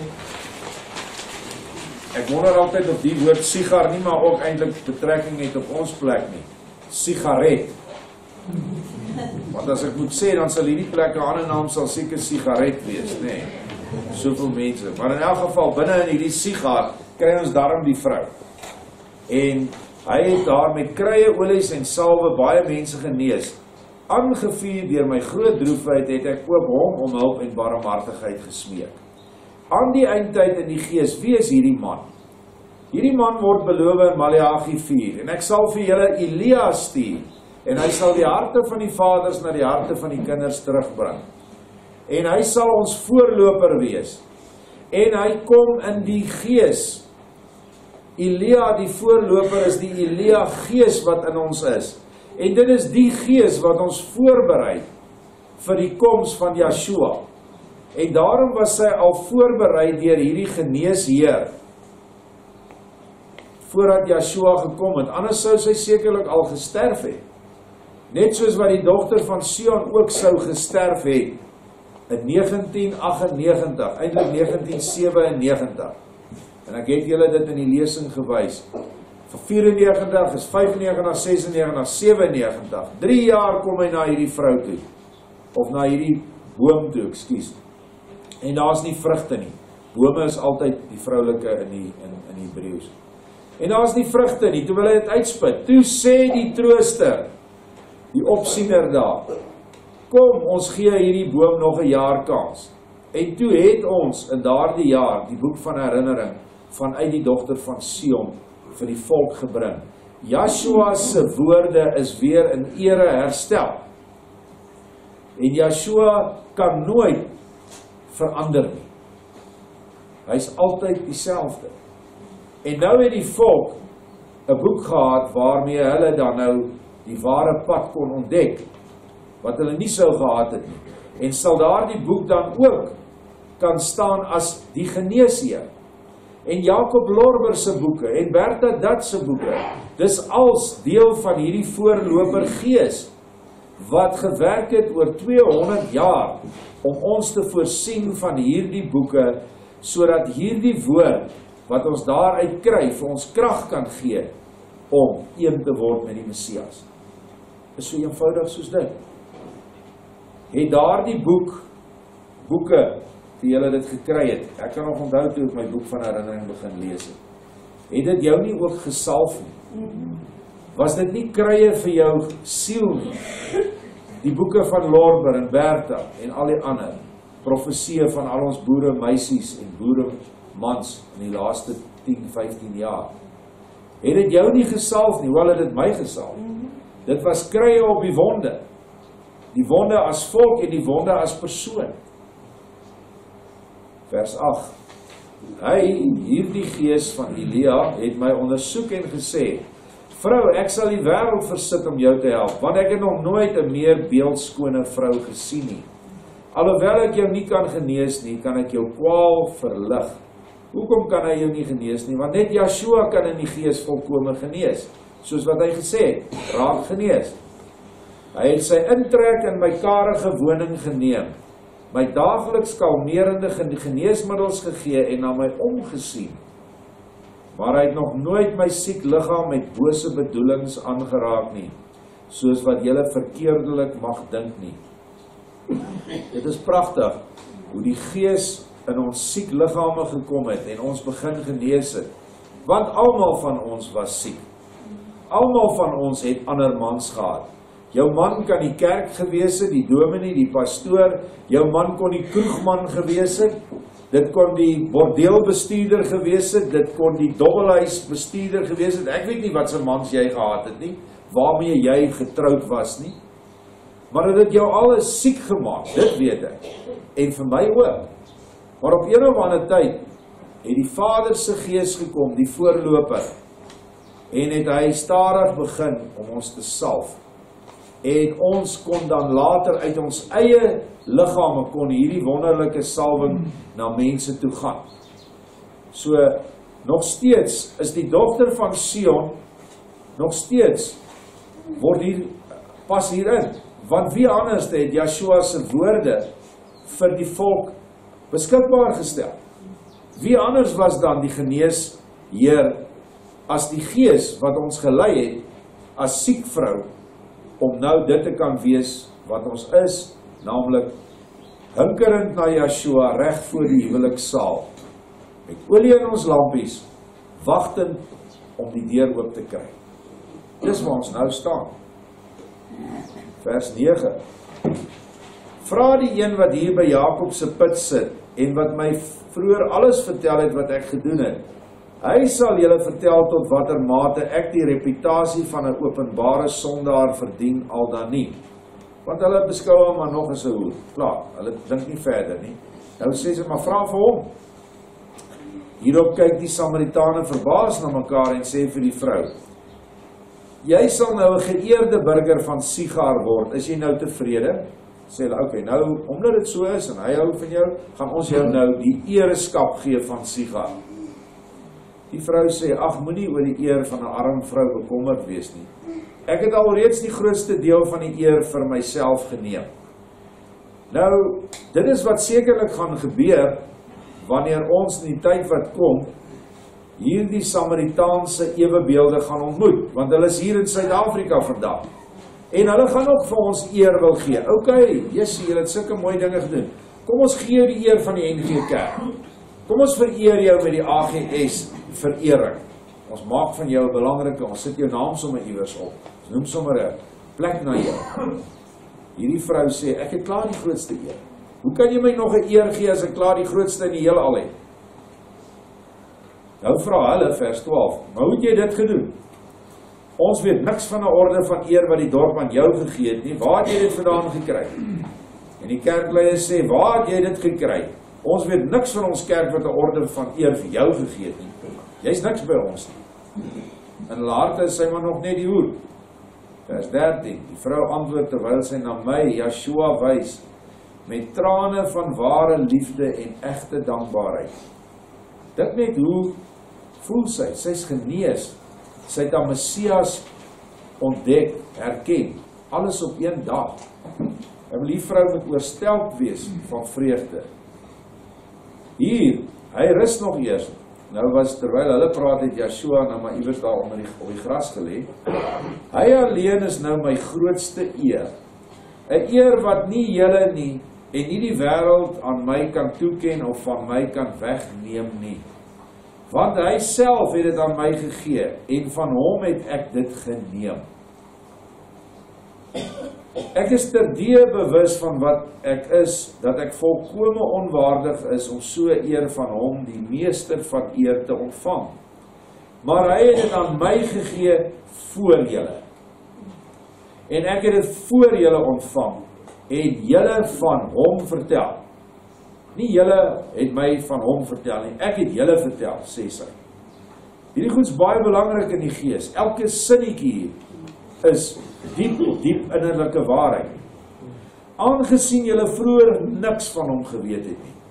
Ek wonder altyd of die woord Sigar nie maar ook eintlik betrekking het op ons plek nie. Sigaret. Want as ek moet sê, dan sal hierdie plek 'n ander naam sal seker Sigaret wees, nê. Nee. Soveel mense. Maar in elk geval, binne in hierdie Sigar, kry ons daarom die vrou. En hy het daar met krye, olies en salwe baie mense genees. Aangevuur deur my groot droefheid het ek ook hom om hulp en barmhartigheid gesmeek. Aan die eindtyd in die gees, wie is hierdie man? Hierdie man word beloof in Maleagi 4, en ek sal vir julle Elia stuur, en hy sal die harte van die vaders na die harte van die kinders terugbring. En hy sal ons voorloper wees, en hy kom in die gees. Elia, die voorloper, is die Elia gees wat in ons is. En dit is die gees wat ons voorberei vir die koms van Yeshua. En daarom was sy al voorberei deur hierdie geneesheer, voordat Yeshua gekom het. Anders sou sy sekerlik al gesterf het. Net soos wat die dogter van Sion ook sou gesterf het in 1998, eintlik 1997. En ek het julle dit in die lesing gewys. van 94, is 95, 96, 97, 3 jaar kom hy na hierdie vrou toe, of na hierdie boom toe, ekskuus, en daar is nie vrugte nie, bome is altyd die vroulike in Hebreëus, en daar is nie vrugte nie, toe wil hy dit uitspit, toe sê die trooster, die opsiener daar, kom, ons gee hierdie boom nog 'n jaar kans, en toe het ons in daardie jaar, die boek van herinnering, vanuit die dogter van Sion, vir die volk gebring. Joshua se woorde is weer in ere herstel. En Joshua kan nooit verander nie. Hy is altyd dieselfde. En nou het die volk 'n boek gehad waarmee hulle dan nou die ware pad kon ontdek, wat hulle nie sou gehad het nie. En sal daardie boek dan ook kan staan as die geneesheer. En Jacob Lorber se boeke, en Bertha Dat se boeke, dis als deel van hierdie voorloper gees, wat gewerk het oor 200 jaar, om ons te voorsien van hierdie boeke, sodat hierdie woord, wat ons daaruit kry, vir ons krag kan gee, om een te word met die Messias. Is so eenvoudig soos dit. Het daardie boeke, die julle dit gekry het, ek kan nog onthou toe ek my boek van herinnering begin lees het dit jou nie ook gesalf nie? Was dit nie krye vir jou siel nie? Die boeke van Lorber en Bertha en al die ander, profeseë van al ons boere meisies en boere mans in die laaste 10-15 jaar, het dit jou nie gesalf nie, wel het dit my gesalf. Dit was krye op die wonde as volk en die wonde as persoon. Vers 8. Hy, hierdie gees van Elia, het my ondersoek en gesê, vrou, ek sal die wêreld versit om jou te help, want ek het nog nooit 'n meer beeldskone vrou gesien nie. Alhoewel ek jou nie kan genees nie, kan ek jou kwaal verlig. Hoekom kan hy jou nie genees nie? Want net Joshua kan in die gees volkome genees, soos wat hy gesê het, raak genees. Hy het sy intrek in my karige woning geneem, my daagliks kalmerende geneesmiddels gegee en na my omgesien. Maar hy het nog nooit my siek liggaam met bose bedoelings aangeraak nie, soos wat julle verkeerdelik mag dink nie. Dit is pragtig, hoe die gees in ons siek liggame gekom het en ons begin genees het, want almal van ons was siek. Almal van ons het ander mans gehad. Jou man kan die kerk gewees het, die dominee, die pastoor, jou man kon die kroegman gewees het, dit kon die bordeelbestuurder gewees het, dit kon die dobbelhuisbestuurder gewees het, ek weet nie wat se mans jy gehad het nie, waarmee jy getroud was nie, maar dit het jou alles siek gemaak, dit weet ek, en vir my ook. Maar op een of ander tyd het die Vader se gees gekom, die voorloper, en het hy stadig begin om ons te salf. En ons kon dan later uit ons eie liggame kon hierdie wonderlike salwing na mense toe gaan. So, nog steeds is die dogter van Sion, nog steeds word hier, pas hierin, want wie anders het Joshua se woorde vir die volk beskikbaar gestel? Wie anders was dan die geneesheer as die gees wat ons gelei het as siek vrou, om nou dit te kan wees wat ons is, naamlik hinkerend na Joshua reg voor die huweliksaal, met olie in ons lampies, wagtend om die deur oop te kry. Dis waar ons nou staan. Vers 9. Vra die een wat hier by Jakob se put sit, en wat my vroeër alles vertel het wat ek gedoen het. Hy sal julle vertel tot watter mate ek die reputasie van 'n openbare sondaar verdien al dan nie. Want hulle beskou hom maar nog as 'n hoer. Klaar, hulle dink nie verder nie. Nou sê sy, maar vra vir hom. Hierop kyk die Samaritane verbaas na mekaar en sê vir die vrou, jy sal nou 'n geëerde burger van Sigar word, is jy nou tevrede? Sê hulle, okay, nou, omdat dit so is, en hy hou van jou, gaan ons jou nou die ereskap gee van Sigar. Die vrou sê, ag, moenie oor die eer van 'n arm vrou bekommerd wees nie. Ek het alreeds die grootste deel van die eer vir myself geneem. Nou, dit is wat sekerlik gaan gebeur, wanneer ons in die tyd wat kom, hierdie Samaritaanse ewebeelde gaan ontmoet, want hulle is hier in Suid-Afrika vandag. En hulle gaan ook vir ons eer wil gee. Ok, Jessie, julle het sulke mooi dinge gedoen. Kom ons gee die eer van die NG Kerk. Kom ons vereer jou met die AGS verering. Ons maak van jou 'n belangrike, ons sit jou naam sommer iewers op. Ons noem sommer 'n plek na jou. Hierdie vrou sê, ek het klaar die grootste eer. Hoe kan jy my nog 'n eer gee as ek klaar die grootste in die hele al het? Nou vra hulle vers 12, maar hoe het jy dit gedoen? Ons weet niks van 'n orde van eer wat die dorp aan jou gegee het nie. Waar het jy dit vandaan gekry? En die kerkleier sê, waar het jy dit gekry? Ons weet niks van ons kerk wat 'n orde van eer vir jou gegee het nie. Jy's niks by ons nie. In hulle harte is sy maar nog net die hoed. Vers 13, die vrou antwoord terwyl sy na my, Joshua, wys, met trane van ware liefde en egte dankbaarheid. Dink net hoe voel sy? Sy's genees. Sy het aan Messias ontdek, herken, alles op een dag. En die vrou moet oorstelp wees van vreugde. Hier, hy rus nog eers. Nou was terwyl hulle praat het Joshua nou maar iewers daar op die gras gelê. Hy alleen is nou my grootste eer. 'n Eer wat nie julle nie en nie die wêreld aan my kan toeken of van my kan wegneem nie. Want hy self het dit aan my gegee en van hom het ek dit geneem. Ek is terdee bewus van wat ek is, dat ek volkome onwaardig is om so eer van hom, die meester van eer, te ontvang. Maar hy het dit aan my gegee voor julle. En ek het dit voor julle ontvang en julle van hom vertel. Nie julle het my van hom vertel nie, ek het julle vertel, sê sy. Hierdie goed is baie belangrik in die gees. Elke sinnetjie hier is diep innerlike waarheid. Aangesien julle vroeër niks van hom geweet het nie.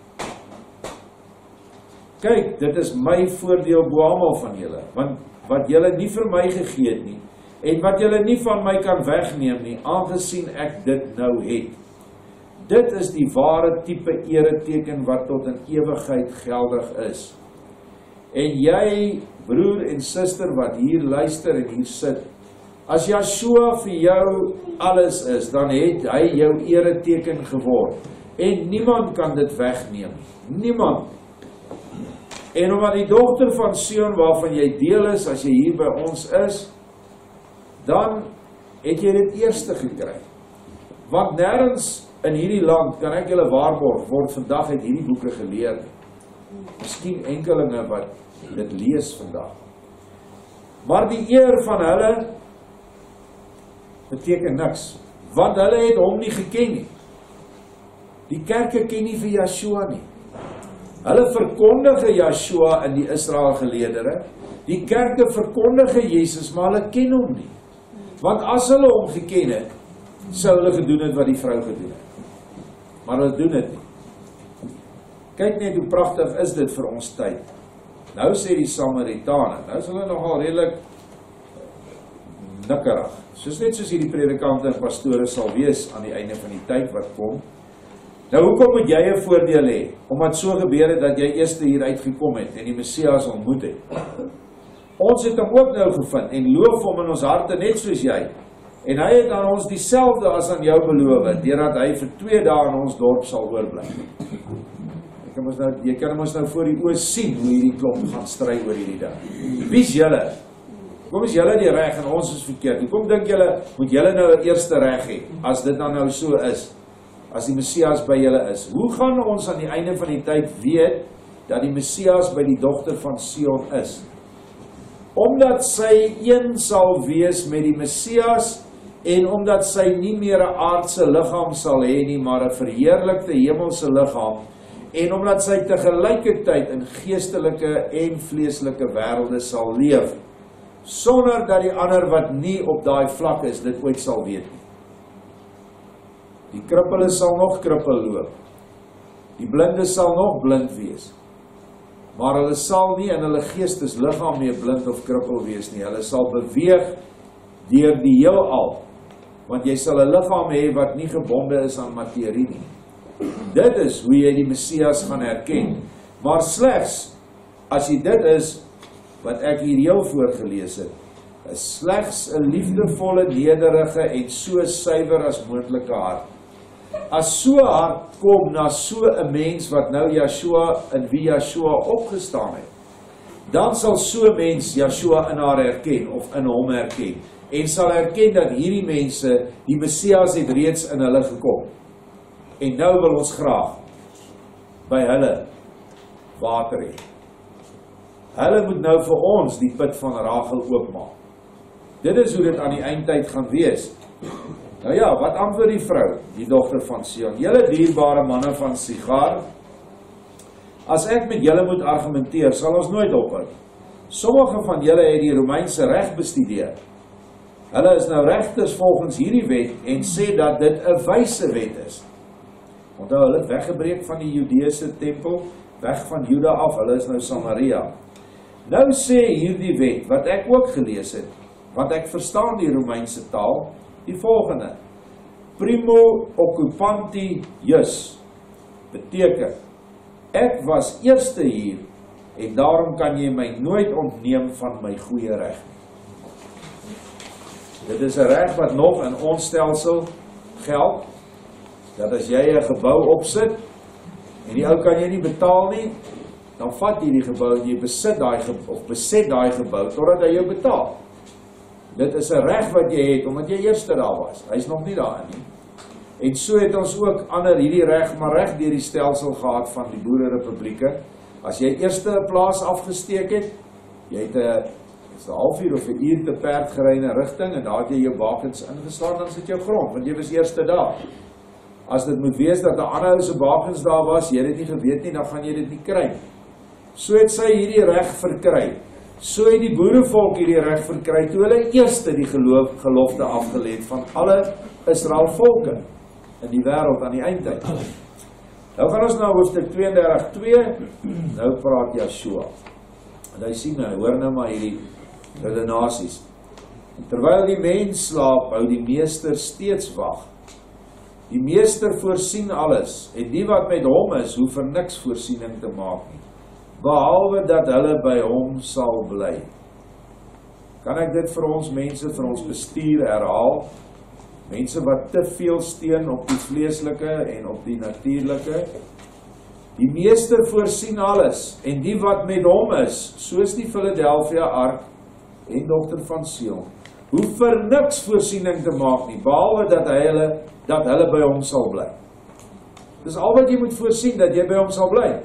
Kyk, dit is my voordeel bo almal van julle, want wat julle nie vir my gegee het nie, en wat julle nie van my kan wegneem nie, aangesien ek dit nou het. Dit is die ware tipe ereteken wat tot in ewigheid geldig is. En jy, broer en suster wat hier luister en hier sit, as Joshua vir jou alles is, dan het hy jou ereteken geword. En niemand kan dit wegneem. Niemand. En omdat die dogter van Sion waarvan jy deel is, as jy hier by ons is, dan het jy dit eerste gekry. Want nêrens in hierdie land kan ek julle waarborg, word vandag uit hierdie boeke geleer. Miskien enkelinge wat dit lees vandag. Maar die eer van hulle beteken niks, want hulle het hom nie geken nie. Die kerke ken nie vir Joshua nie. Hulle verkondige Joshua in die Israel geleedere, die kerke verkondige Jesus, maar hulle ken hom nie. Want as hulle hom geken het, sou hulle gedoen het wat die vrou gedoen het. Maar hulle doen dit nie. Kyk net hoe pragtig is dit vir ons tyd. Nou sê die Samaritane, nou is hulle nogal redelik nikkerig. Net soos hierdie predikante en pastore sal wees aan die einde van die tyd wat kom. Nou hoekom moet jy 'n voordeel hê? Omdat so gebeur het dat jy eers hier uitgekom het en die Messias ontmoet het. Ons het hom ook nou gevind en loof hom in ons harte net soos jy. En hy het aan ons dieselfde as aan jou beloof, deurdat hy vir 2 dae in ons dorp sal oorbly. Jy kan ons nou voor die oë sien hoe hierdie klomp gaan stry oor hierdie ding. Wie's julle? Kom is julle die reg en ons is verkeerd. Hoekom dink julle moet julle nou 'n eerste reg hê as dit dan nou so is? As die Messias by julle is. Hoe gaan ons aan die einde van die tyd weet dat die Messias by die dogter van Sion is? Omdat sy een sal wees met die Messias en omdat sy nie meer 'n aardse liggaam sal hê nie, maar 'n verheerlikte hemelse liggaam, en omdat sy tegelykertyd in geestelike en vleeslike wêrelde sal leef, sonder dat die ander wat nie op daai vlak is, dit ooit sal weet nie. Die krippele sal nog krippel loop. Die blinde sal nog blind wees. Maar hulle sal nie in hulle geestesliggaam meer blind of krippel wees nie. Hulle sal beweeg deur die heelal. Want jy sal 'n liggaam hê wat nie gebonde is aan materie nie. Dit is hoe jy die Messias gaan herken. Maar slegs as jy dit is wat ek hier heel voorgelees het, is slegs 'n liefdevolle, nederige en so suiwer as moontlike hart. As so hart kom na so 'n mens wat nou Yeshua, in wie Yeshua opgestaan het, dan sal so mens Yeshua in haar herken, of in hom herken, en sal herken dat hierdie mense, die Messias het reeds in hulle gekom. En nou wil ons graag by hulle water hê. Hulle moet nou vir ons die put van Rachel oopmaak. Dit is hoe dit aan die eindtyd gaan wees. Nou ja, wat antwoord die vrou, die dogter van Sion? Julle dierbare manne van Sigar, as ek met julle moet argumenteer, sal ons nooit ophou. Sommige van julle het die Romeinse reg bestudeer. Hulle is nou regters volgens hierdie wet en sê dat dit 'n wyse wet is. Onthou, hulle het weggebreek van die Judeese tempel, weg van Juda af, hulle is nou Samaria. Nou sê hierdie wet, wat ek ook gelees het, want ek verstaan die Romeinse taal, die volgende: Primo occupanti jus, beteken, ek was eerste hier, en daarom kan jy my nooit ontneem van my goeie reg. Dit is 'n reg wat nog in ons stelsel geld, dat as jy 'n gebou opsit, en die ou kan jy nie betaal nie, dan vat jy die gebou en jy beset daai gebou, totdat hy jou betaal. Dit is 'n reg wat jy het, omdat jy eerste daar was. Hy is nog nie daar nie. En so het ons ook ander hierdie reg, maar reg deur die stelsel gehad van die boererepublieke. As jy eerste 'n plaas afgesteek het, jy het 'n halfuur of 'n uur te perd gery in 'n rigting, en daar het jy jou bakens ingeslaan, dan sit jou grond, want jy was eerste daar. As dit moet wees dat 'n ander ou se bakens daar was, jy het dit nie geweet nie, dan gaan jy dit nie kry. So het sy hierdie reg verkry. So het die boerevolk hierdie reg verkry, toe hulle eerste die gelofte afgelê het van alle Israel volke in die wêreld aan die eindtyd. Nou gaan ons na hoofstuk 32:2, nou praat Yeshua. En hy sien nou, hoor nou maar hierdie redenasies. Terwyl die mens slaap, hou die meester steeds wag. Die meester voorsien alles, en die wat met hom is, hoef vir niks voorsiening te maak nie, behalwe dat hulle by hom sal bly. Kan ek dit vir ons mense, vir ons bestuur herhaal? Mense wat te veel steun op die vleeslike en op die natuurlike. Die meester voorsien alles, en die wat met hom is, soos die Philadelphia ark en dogter van Sion, hoef vir niks voorsiening te maak nie, behalwe dat hulle by hom sal bly. Dis al wat jy moet voorsien, dat jy by hom sal bly.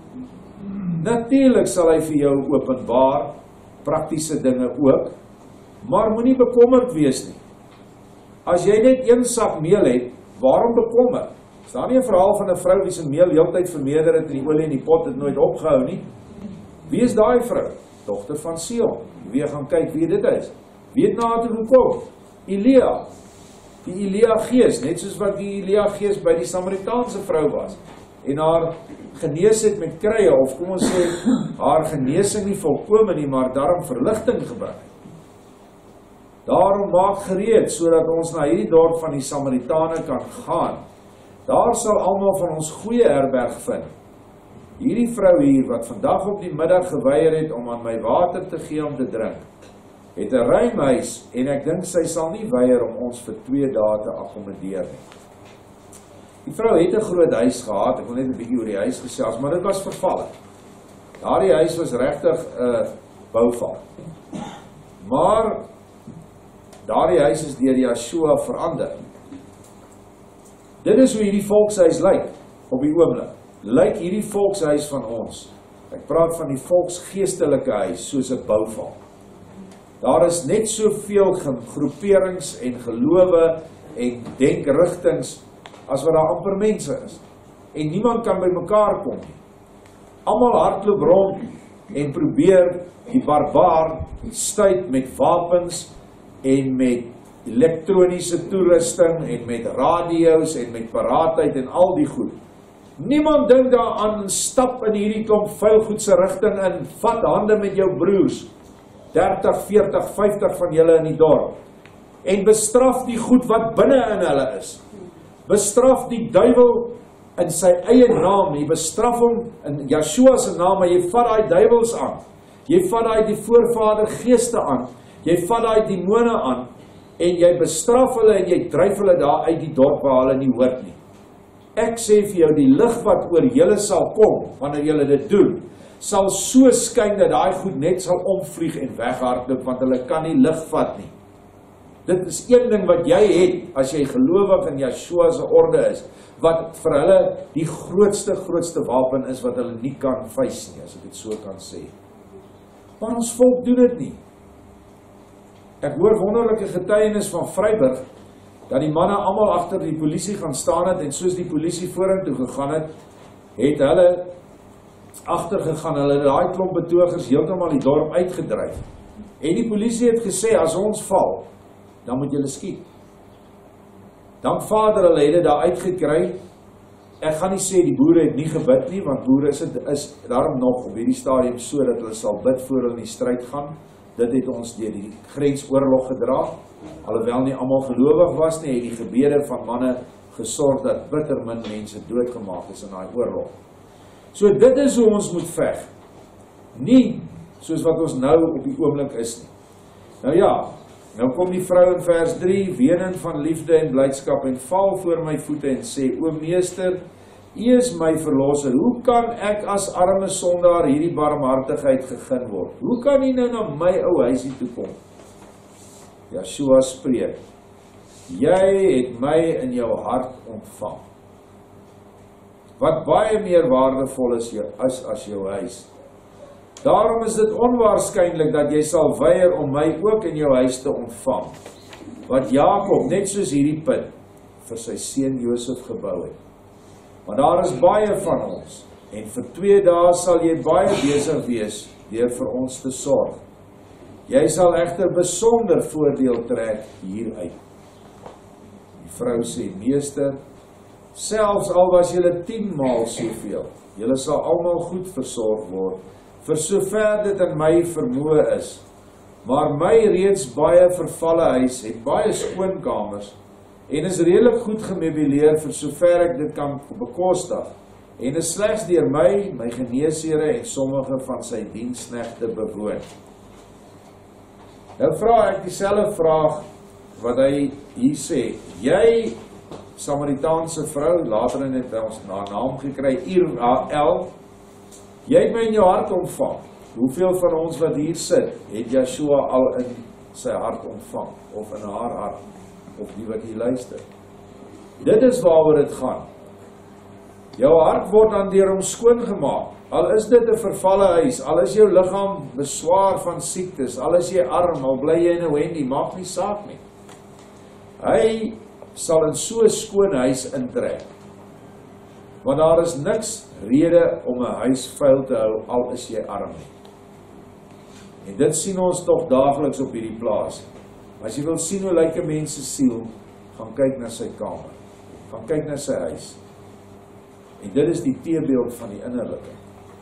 Natuurlik sal hy vir jou openbaar, praktiese dinge ook, maar moenie bekommerd wees nie. As jy net een sak meel het, waarom bekommer? Is daar nie 'n verhaal van 'n vrou wie se meel heeltyd vermeerder het en die olie in die pot het nooit opgehou nie? Wie is daai vrou? Dogter van Sion. Wie gaan kyk wie dit is? Wie het na haar toe gekom? Elia. Die Elia gees, net soos wat die Elia gees by die Samaritaanse vrou was en haar genees het met krye, of kom ons sê, haar genesing nie volkome nie, maar daarom verligting gebring. Daarom maak gereed, sodat ons na hierdie dorp van die Samaritane kan gaan. Daar sal almal van ons goeie herberg vind. Hierdie vrou hier, wat vandag op die middag geweier het om aan my water te gee om te drink, het 'n ruim huis, en ek dink sy sal nie weier om ons vir 2 dae te akkommodeer nie. Die vrou het 'n groot huis gehad, ek wil net 'n bietjie oor die huis gesels, maar dit was vervalle. Daardie huis was regtig 'n bouval. Maar daardie huis is deur Yeshua verander. Dit is hoe hierdie volkshuis lyk op die oomblik. Lyk hierdie volkshuis van ons. Ek praat van die volksgeestelike huis, soos 'n bouval. Daar is net soveel groeperings en gelowe en denkrigtings as wat daar amper mense is. En niemand kan by mekaar kom nie. Almal hardloop rond en probeer die barbaar stuit met wapens en met elektroniese toerusting en met radio's en met paraatheid en al die goed. Niemand dink daaraan, stap in hierdie klomp vuilgoedse rigting in, vat hande met jou broers, 30, 40, 50 van julle in die dorp, en bestraf die goed wat binne in hulle is. Bestraf die duiwel in sy eie naam, jy bestraf hom in Yeshua se naam, maar jy vat daai duiwels aan. Jy vat daai die voorvader geeste aan, jy vat daai demone aan, en jy bestraf hulle en jy dryf hulle daar uit die dorp waar hulle nie hoort nie. Ek sê vir jou, die lig wat oor julle sal kom, wanneer julle dit doen, sal so skyn dat daai goed net sal omvlieg en weghardloop, want hulle kan nie lig vat nie. Dit is een ding wat jy het, as jy gelowig in Yeshua se orde is, wat vir hulle die grootste wapen is, wat hulle nie kan face nie, as ek dit so kan sê. Maar ons volk doen dit nie. Ek hoor wonderlike getuienis van Vryburg, dat die manne almal agter die polisie gaan staan het, en soos die polisie vorentoe gegaan het, het hulle agtergegaan, hulle het daai klomp betogers heeltemal die dorp uitgedryf. En die polisie het gesê, as ons val, dan moet julle skiet. Dan vader hulle het dit daar uitgekry. Ek gaan nie sê die boere het nie gebid nie, want boere is daarom nog op hierdie stadium so dat hulle sal bid voor hulle in die stryd gaan. Dit het ons deur die grensoorlog gedra. Alhoewel nie almal gelowig was nie, het die gebede van manne gesorg dat bitter min mense doodgemaak is in daai oorlog. So dit is hoe ons moet veg. Nie soos wat ons nou op die oomblik is nie. Nou ja, nou kom die vrou in vers 3, wenend van liefde en blydskap, en val voor my voete en sê, o meester, U is my verlosser, hoe kan ek as arme sondaar hierdie barmhartigheid gegeen word? Hoe kan U nou na my ou huisie toe kom? Yeshua spreek, jy het my in jou hart ontvang, wat baie meer waardevol is as jou huis. Daarom is dit onwaarskynlik dat jy sal weier om my ook in jou huis te ontvang, wat Jakob, net soos hierdie put, vir sy seun Josef gebou het. Maar daar is baie van ons, en vir 2 dae sal jy baie besig wees, deur vir ons te sorg. Jy sal egter besonder voordeel trek hieruit. Die vrou sê, meester, selfs al was julle 10 maal soveel, julle sal almal goed versorg word, vir sover dit in my vermoë is. Maar my reeds baie vervalle huis het baie skoonkamers, en is redelik goed gemeubileer vir sover ek dit kan bekostig, en is slegs deur my geneesere en sommige van sy diensknegte bewoon. Nou vra ek dieselfde vraag wat hy hier sê, jy Samaritaanse vrou, later het ons na naam gekry, Israel, jy het my in jou hart ontvang. Hoeveel van ons wat hier sit, het Yeshua al in sy hart ontvang, of in haar hart, of die wat hier luister? Dit is waaroor dit gaan. Jou hart word dan deur hom skoongemaak, al is dit 'n vervalle huis, al is jou liggaam beswaar van siektes, al is jy arm, al bly jy in 'n Wendy, maak nie saak nie. Hy sal in so 'n skoon huis intrek, want daar is niks rede om 'n huis vuil te hou, al is jy arm nie. En dit sien ons tog daagliks op hierdie plaas. As jy wil sien hoe lyk 'n mens se siel, gaan kyk na sy kamer, gaan kyk na sy huis. En dit is die teebeeld van die innerlike.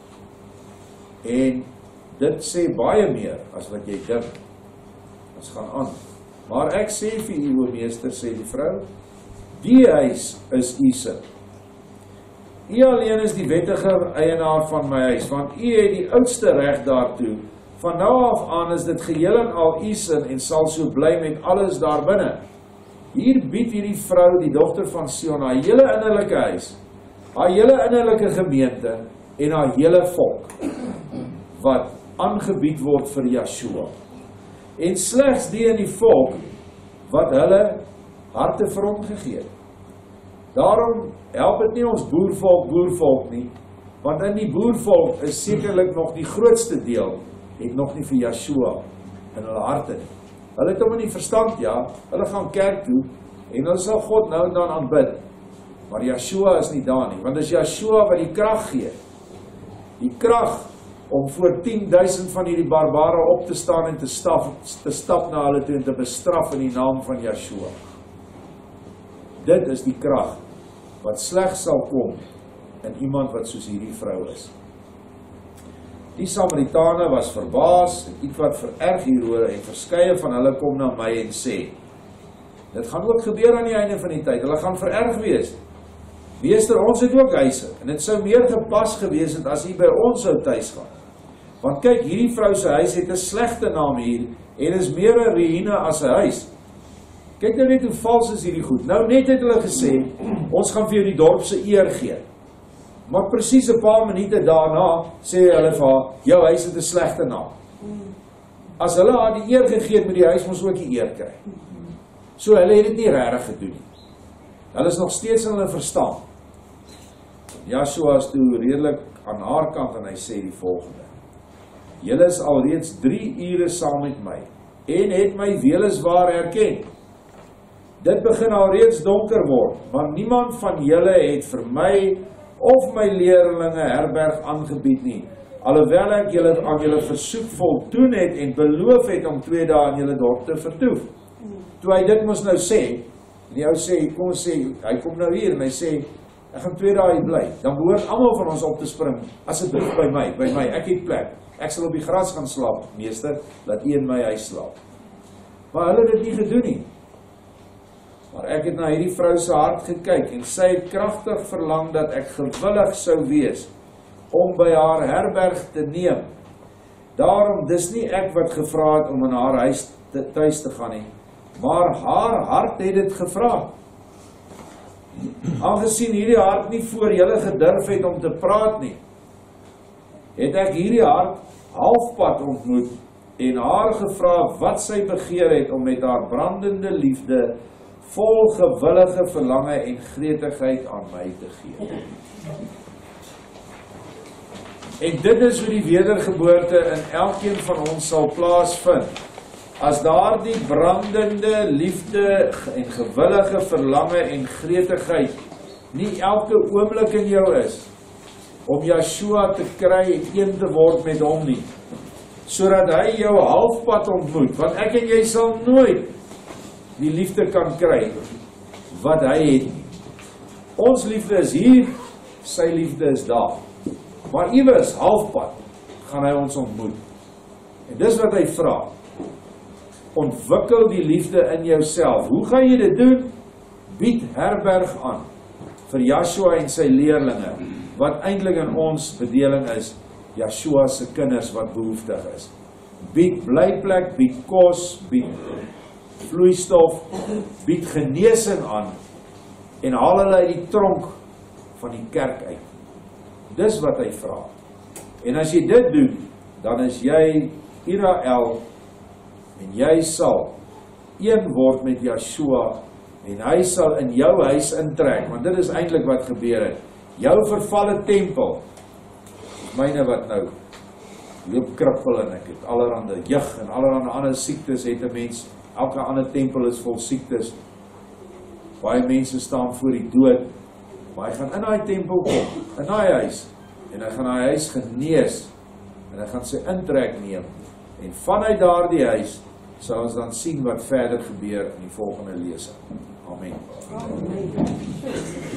En dit sê baie meer as wat jy dink. Ons gaan aan. Maar ek sê vir u, o meester, sê die vrou, die huis is u se. U alleen is die wettige eienaar van my huis, want u het die oudste reg daartoe. Van nou af aan is dit geheel en al u sin en sal so bly met alles daar binne. Hier bied hierdie vrou, die dogter van Sion, haar hele innerlike huis, haar hele innerlike gemeente en haar hele volk, wat aangebied word vir Yeshua. En slegs die in die volk, wat hulle harte vir hom gegee het. Daarom help dit nie ons boervolk nie, want in die boervolk is sekerlik nog die grootste deel, het nog nie vir Yeshua in hulle harte nie. Hulle het hom in die verstand, ja, hulle gaan kerk toe, en hulle sal God nou en dan aanbid, maar Yeshua is nie daar nie, want dit is Yeshua wat die krag gee, die krag om voor 10.000 van hierdie barbare op te staan en te stap na hulle toe en te bestraf in die naam van Yeshua. Dit is die krag wat slegs sal kom in iemand wat soos hierdie vrou is. Die Samaritane was verbaas en iets wat vererg hieroor en verskeie van hulle kom na my en sê, dit gaan ook gebeur aan die einde van die tyd, hulle gaan vererg wees. Meester, ons het ook huise, en het sou meer gepas gewees het as hy by ons sou thuis gaan. Want kyk, hierdie vrou se huis het 'n slegte naam hier, en is meer 'n ruïne as 'n huis. Kyk nou net hoe vals is hierdie goed. Nou net het hulle gesê, ons gaan vir jou die dorp se eer gee. Maar presies 'n paar minute daarna, sê hulle vir haar, jou huis het 'n slegte naam. As hulle haar die eer gegee het, moet die huis ons ook die eer kry. So hulle het dit nie regtig gedoen nie. Hulle is nog steeds in hulle verstaan. Joshua is toe redelik aan haar kant en hy sê die volgende: Julle is alreeds 3 ure saam met my en het my weliswaar herken. Dit begin alreeds donker word, maar niemand van julle het vir my of my leerlinge herberg aangebied nie, alhoewel ek julle aan julle versoek voldoen het en beloof het om 2 dae in julle dorp te vertoef. Toe hy dit moes nou sê, die ou sê, kom ons sê, hy kom nou hier en hy sê, ek gaan 2 dae hier bly, dan behoort almal van ons op te spring, asseblief by my, ek het plek, ek sal op die gras gaan slaap, meester, laat u in my huis slaap. Maar hulle het dit nie gedoen nie. Maar ek het na hierdie vrou se hart gekyk, en sy het kragtig verlang dat ek gewillig sou wees, om by haar herberg te neem. Daarom, dis nie ek wat gevra het om in haar huis tuis te gaan nie, maar haar hart het dit gevra. Aangesien hierdie hart nie voor julle gedurf het om te praat nie, het ek hierdie hart halfpad ontmoet en haar gevra wat sy begeer het om met haar brandende liefde vol gewillige verlange en gretigheid aan my te gee. En dit is hoe die wedergeboorte in elkeen van ons sal plaasvind. As daar die brandende liefde en gewillige verlange en gretigheid nie elke oomblik in jou is, om Joshua te kry en een te word met hom nie, sodat hy jou halfpad ontmoet, want ek en jy sal nooit die liefde kan kry wat hy het nie. Ons liefde is hier, sy liefde is daar. Maar iewers halfpad gaan hy ons ontmoet. En dis wat hy vra. Ontwikkel die liefde in jouself. Hoe gaan jy dit doen? Bied herberg aan vir Joshua en sy leerlinge, wat eintlik in ons bedeling is, Joshua se kinders wat behoeftig is. Bied blyplek, bied kos, bied vloeistof, bied genesing aan, en haal hulle uit die tronk van die kerk uit. Dis wat hy vra. En as jy dit doen, dan is jy Israel, en jy sal een word met Joshua, en hy sal in jou huis intrek, want dit is eintlik wat gebeur het. Jou vervalle tempel, myne wat nou loop krippel, en ek het allerhande jeug en allerhande ander siektes, het 'n mens, elke ander tempel is vol siektes, baie mense staan voor die dood, maar hy gaan in daai tempel kom, in daai huis, en hy gaan daai huis genees, en hy gaan sy intrek neem, en vanuit daardie huis, sal ons dan sien wat verder gebeur in die volgende lesing. Amen. Amen.